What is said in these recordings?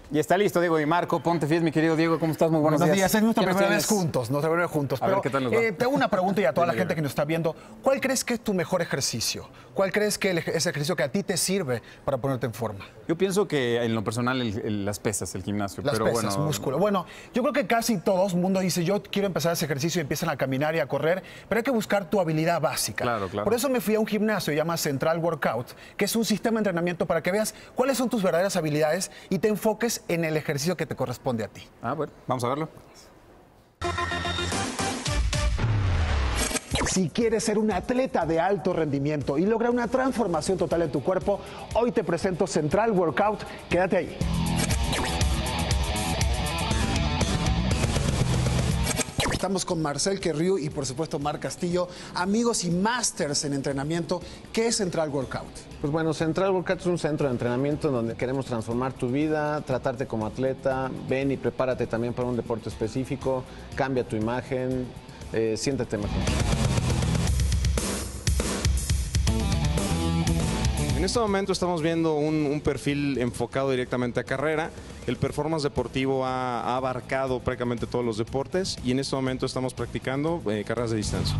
Y está listo Diego Di Marco, ponte fiel, mi querido Diego, ¿cómo estás? Muy buenos días. Es nuestra ¿Qué nos primera vez tienes? juntos, nuestra primera vez juntos. A ver, Pero ¿qué tal nos va? tengo una pregunta y a toda la gente que nos está viendo. ¿Cuál crees que es tu mejor ejercicio? ¿Cuál crees que es el ejercicio que a ti te sirve para ponerte en forma? Yo pienso que en lo personal las pesas, el gimnasio. Las pero pesas, bueno, músculo. Bueno, yo creo que casi todo el mundo dice, yo quiero empezar ese ejercicio y empiezan a caminar y a correr, pero hay que buscar tu habilidad básica. Claro, claro. Por eso me fui a un gimnasio, se llama Central Workout, que es un sistema de entrenamiento para que veas cuáles son tus verdaderas habilidades y te enfoques en el ejercicio que te corresponde a ti. Ah, bueno, vamos a verlo. Si quieres ser un atleta de alto rendimiento y lograr una transformación total en tu cuerpo, hoy te presento Central Workout. Quédate ahí. Estamos con Marcel Querriu y por supuesto Marc Castillo, amigos y másters en entrenamiento. ¿Qué es Central Workout? Pues bueno, Central Workout es un centro de entrenamiento en donde queremos transformar tu vida, tratarte como atleta. Ven y prepárate también para un deporte específico, cambia tu imagen, siéntete mejor. En este momento estamos viendo un perfil enfocado directamente a carrera. El performance deportivo ha abarcado prácticamente todos los deportes y en este momento estamos practicando carreras de distancia.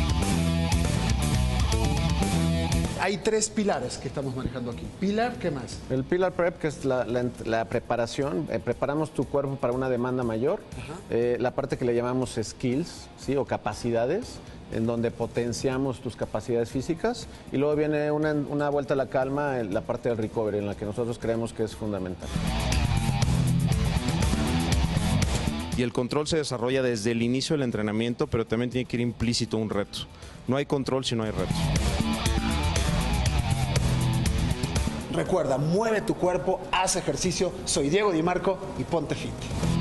Hay tres pilares que estamos manejando aquí. ¿Pilar? ¿Qué más? El Pillar Prep, que es la preparación, preparamos tu cuerpo para una demanda mayor. La parte que le llamamos skills, ¿sí? O capacidades, en donde potenciamos tus capacidades físicas. Y luego viene una vuelta a la calma, la parte del recovery, en la que nosotros creemos que es fundamental. Y el control se desarrolla desde el inicio del entrenamiento, pero también tiene que ir implícito un reto. No hay control si no hay retos. Recuerda, mueve tu cuerpo, haz ejercicio. Soy Diego Di Marco y ponte fit.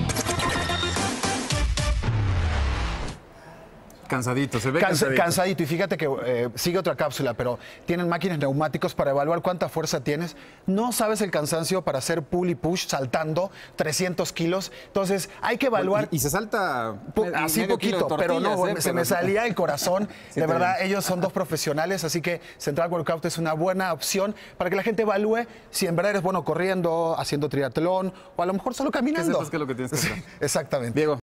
Cansadito, se ve cansadito. Cansadito. Y fíjate que sigue otra cápsula, pero tienen máquinas neumáticos para evaluar cuánta fuerza tienes. No sabes el cansancio para hacer pull y push saltando 300 kilos. Entonces hay que evaluar. Y se salta así medio kilo de poquito, pero no, tortillas, se me salía el corazón. Sí, de verdad, bien. ellos son dos profesionales, así que Central Workout es una buena opción para que la gente evalúe si en verdad eres bueno corriendo, haciendo triatlón o a lo mejor solo caminando. Que sepas qué es lo que tienes que hacer. Exactamente. Diego.